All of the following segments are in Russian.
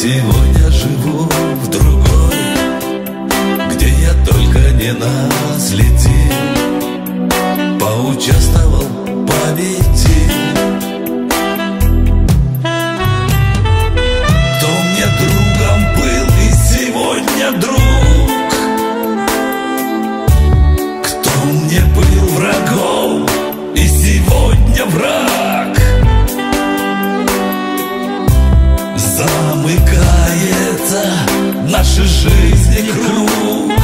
Сегодня живу в другой, где я только не наследил, поучаствовал, победил. Кто мне другом был и сегодня друг, кто мне был врагом и сегодня враг. Замыкается в нашей жизни круг,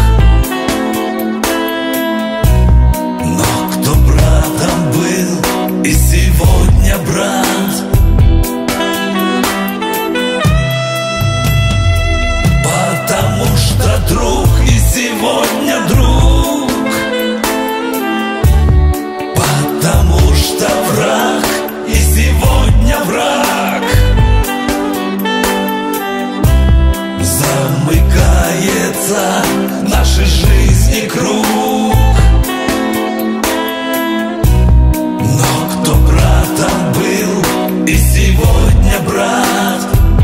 но кто братом был и сегодня брат, потому что друг и сегодня друг, потому что враг и сегодня враг. Замыкается в нашей жизни круг, но кто братом был и сегодня брат.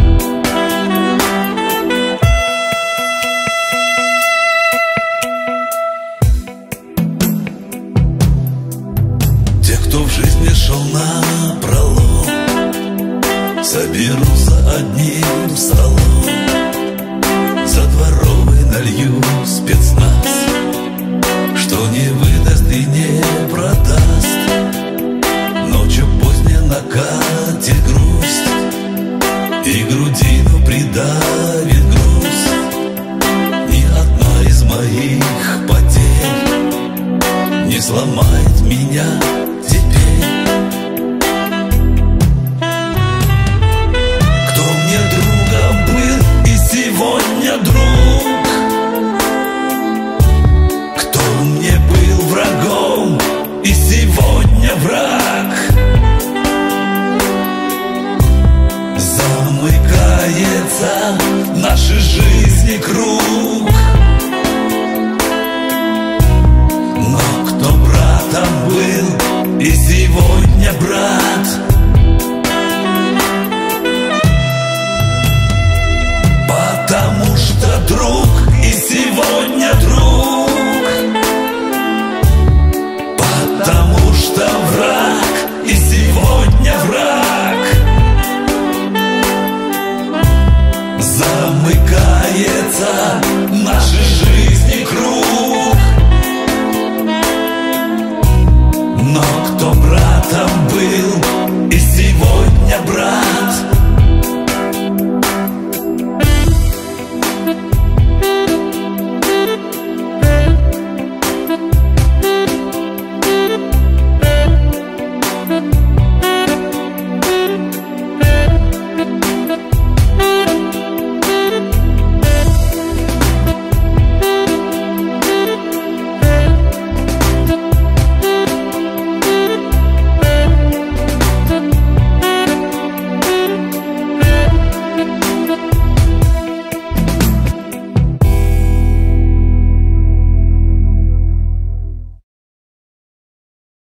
Те, кто в жизни шел напролом, соберутся одним столом, за дворовый налью спецназ, что не выдаст и не продаст. Ночью поздней накатит грусть, и грудину придавит груз. Ни одна из моих потерь не сломает меня теперь. Кто мне другом был и сегодня друг, кто мне был врагом и сегодня враг. Замыкается в нашей жизни круг, но кто братом был и сегодня брат, потому что друг и сегодня друг, потому что враг и сегодня враг. Замыкается в нашей